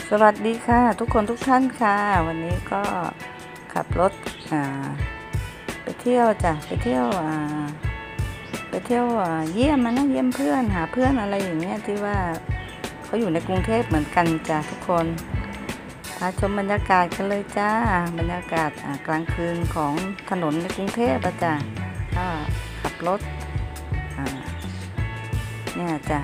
สวัสดีค่ะทุกคนทุกท่านค่ะวันนี้ก็ขับรถไปเที่ยวจ้ะไปเที่ยวเยี่ยมนะเยี่ยมเพื่อนหาเพื่อนอะไรอย่างเงี้ยที่ว่าเขาอยู่ในกรุงเทพเหมือนกันจ้ะทุกคนพาชมบรรยากาศกันเลยจ้าบรรยากาศกลางคืนของถนนในกรุงเทพจ้ะก็ขับรถเนี่ยจ้ะ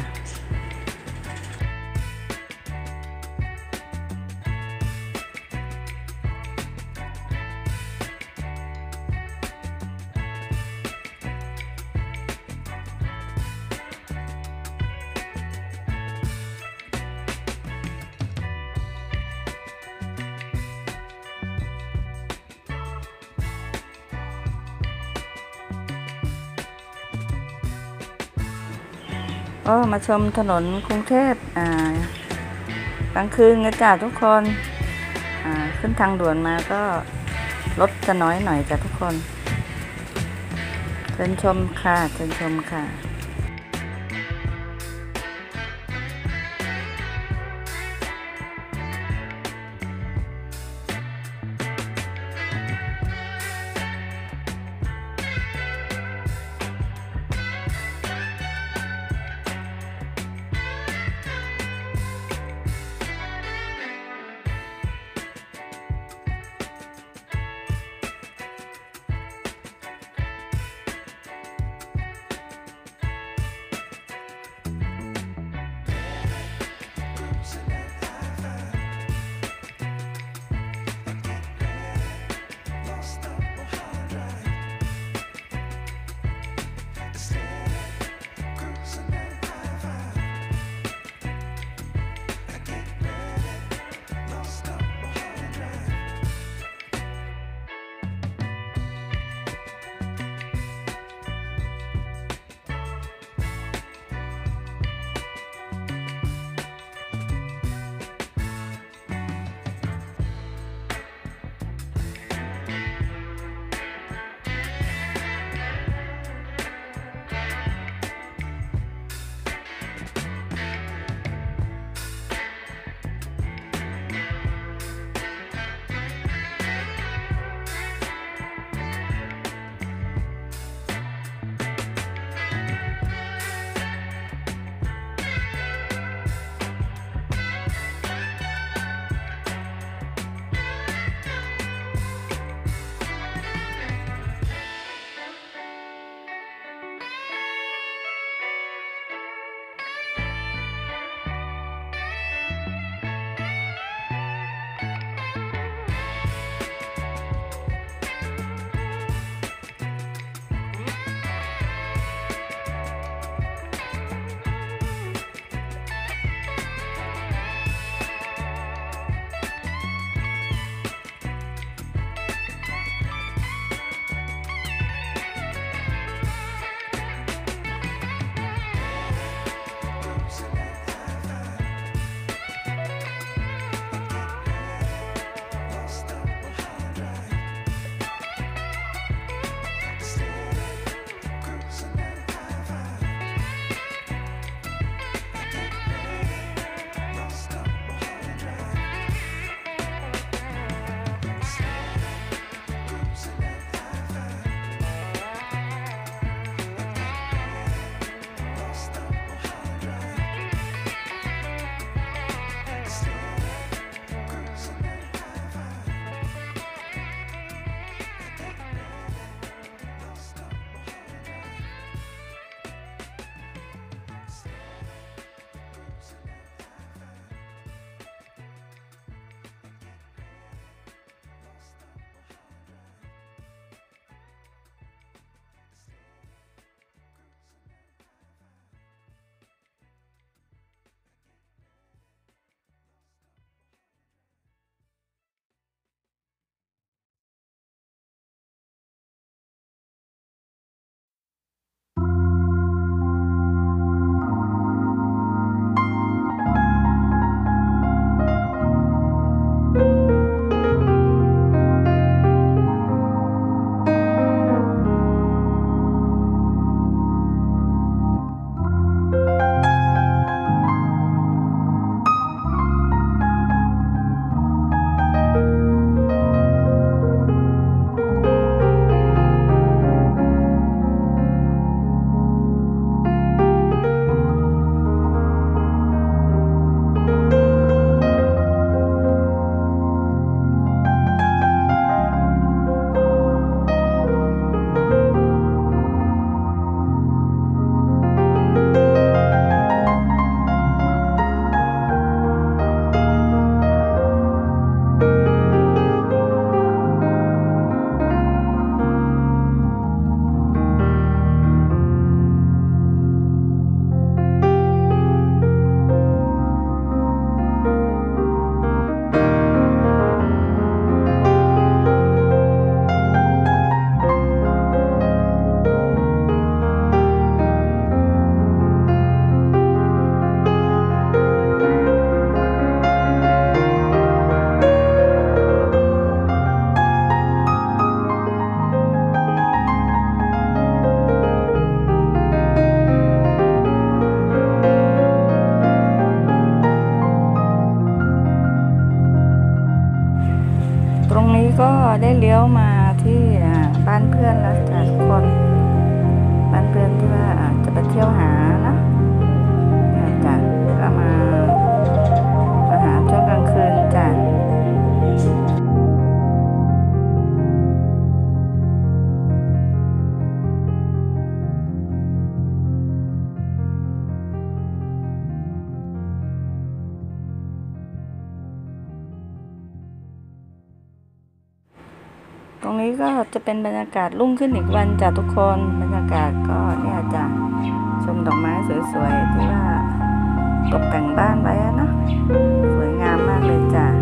ก็มาชมถนนกรุงเทพกลางคืนกันจ้ะทุกคนขึ้นทางด่วนมาก็รถจะน้อยหน่อยจ้ะทุกคนเชิญชมค่ะเชิญชมค่ะก็ได้เลี้ยวมาที่บ้านเพื่อนแล้วจ้ะทุกคนบ้านเพื่อนที่ว่าจะไปเที่ยวหานะเนี่ยจ้ะก็มาหาช่วงกลางคืนจ้ะตรงนี้ก็จะเป็นบรรยากาศรุ่งขึ้นอีกวันจ้ะทุกคนบรรยากาศก็เนี่ยจ้ะชมดอกไม้สวยๆที่ว่าตกแต่งบ้านไว้นะสวยงามมากเลยจ้ะ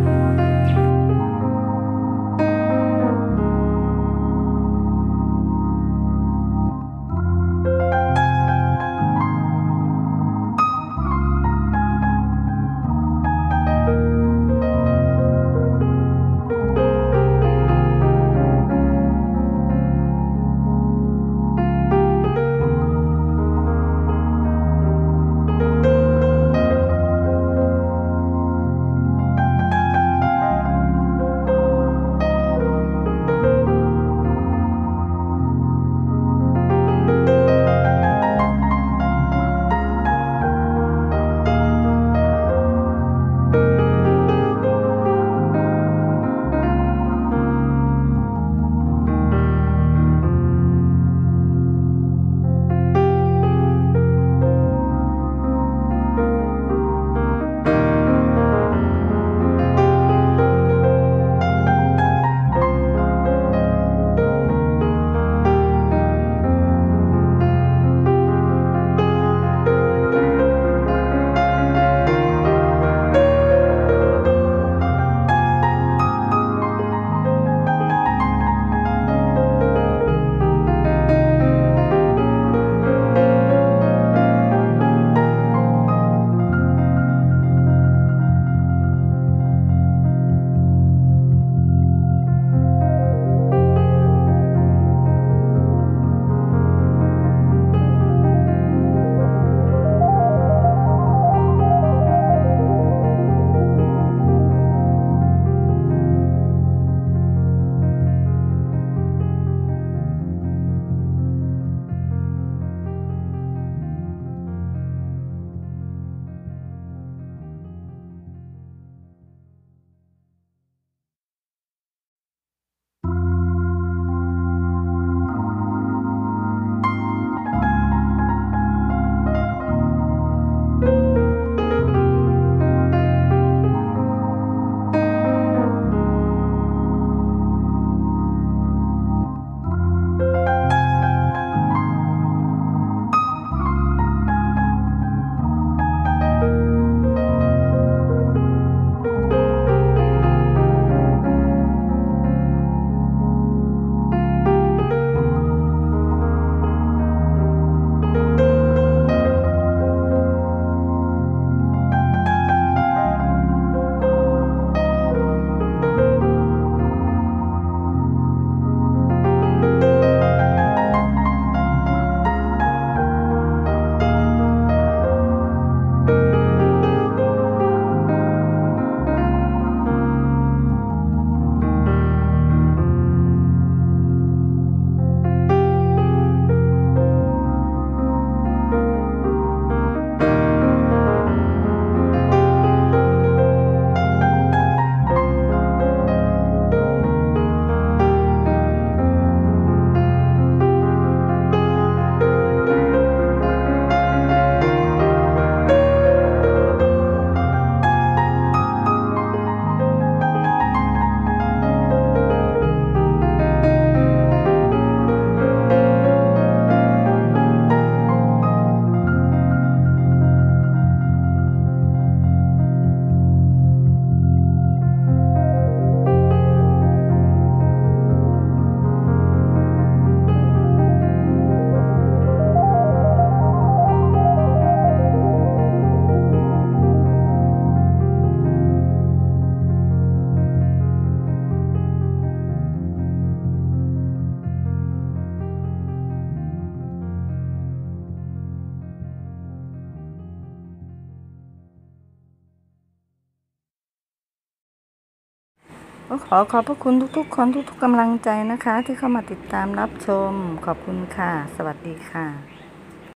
ก็ขอขอบพระคุณทุกๆคนทุกๆกำลังใจนะคะที่เข้ามาติดตามรับชมขอบคุณค่ะสวัสดีค่ะ